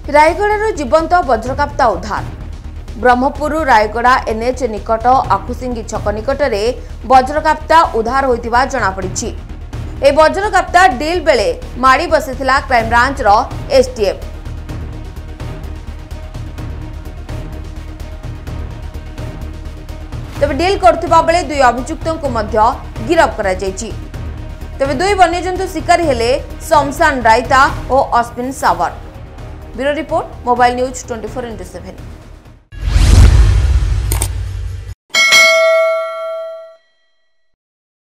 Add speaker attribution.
Speaker 1: रायगड़ार जीवंत वज्रकाप्ता उद्धार। ब्रह्मपुर रायगड़ा एनएच निकट आखुसिंगी छक निकट में वज्रकाप्ता उद्धार होइतिबा जणापड़ी। ए वज्रकाप्ता डील बेले माड़ी बसिथिला क्राइमब्रांच रो एसटीएफ। तबे डील करथिबा बेले दुई अभियुक्तों को मध्य गिरफ करा जायछि। तबे दुई वन्यजंतु शिकारी हेले शमशान रायता और अश्विन सावर। Bureau report, mobile news 24x7।